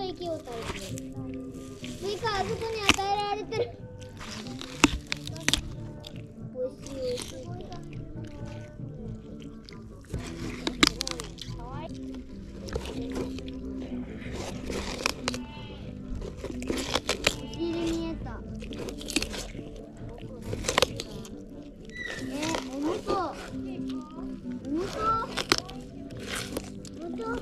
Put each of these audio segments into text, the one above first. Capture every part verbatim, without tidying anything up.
生きようとしてる。スイカあそこに与えられてる。おいしいおいしい。お尻見えた。え、重そう。重そう。重そう。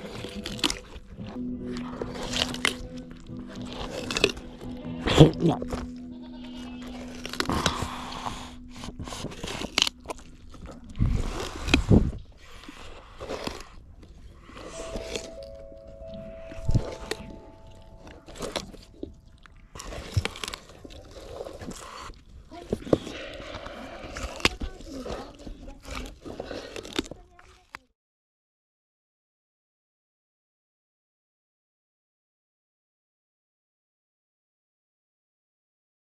いや。